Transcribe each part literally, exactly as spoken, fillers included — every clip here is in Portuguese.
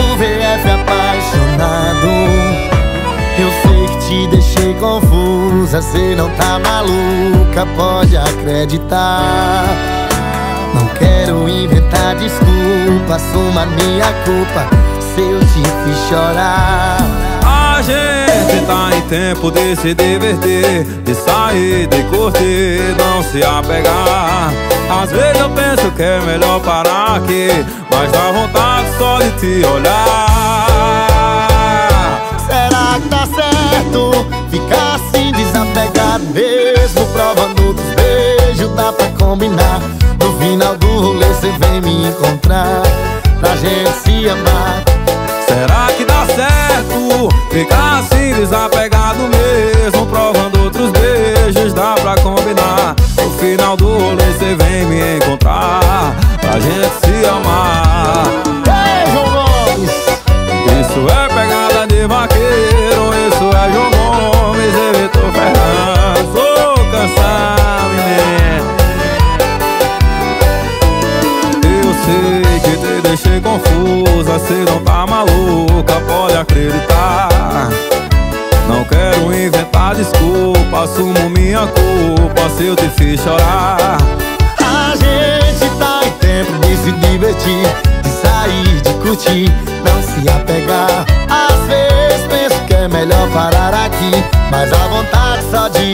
do V F apaixonado. Eu sei que te deixei confusa, cê não tá maluca, pode acreditar. Não quero inventar desculpa, assuma minha culpa se eu te fiz chorar. A gente tá em tempo de se divertir, de sair, de curtir, não se apegar. Às vezes eu penso que é melhor parar aqui, mas dá vontade só de te olhar. Será que dá certo ficar assim desapegado, mesmo provando dos beijos? Dá pra combinar, no final do rolê cê vem me encontrar, pra gente se amar. Será que dá certo ficar assim desapegado, mesmo provando outros beijos? Dá pra combinar, no final do rolê cê vem me encontrar, pra gente se amar. Ei, João Gomes! Isso é pegada de vaqueiro, isso é João Gomes e Vitor Fernandes. Ô, cansado, menino. Eu sei que te deixei confusa, cê não tá maluca, pode acreditar. Não quero inventar desculpa, assumo minha culpa se eu te fiz chorar. A gente tá em tempo de se divertir, de sair, de curtir, não se apegar. Às vezes penso que é melhor parar aqui, mas a vontade só de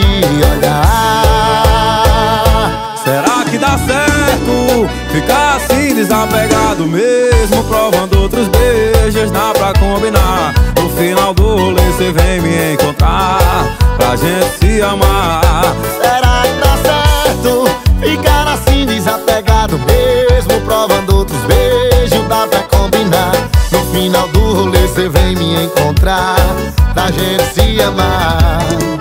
olhar. Será que dá certo ficar assim desapegado, mesmo provando outros beijos? Dá pra combinar, no final do rolê cê vem me encontrar, pra gente se amar. Será que dá certo ficar assim desapegado, mesmo provando outros beijos? Dá pra combinar, no final do rolê cê vem me encontrar, pra gente se amar.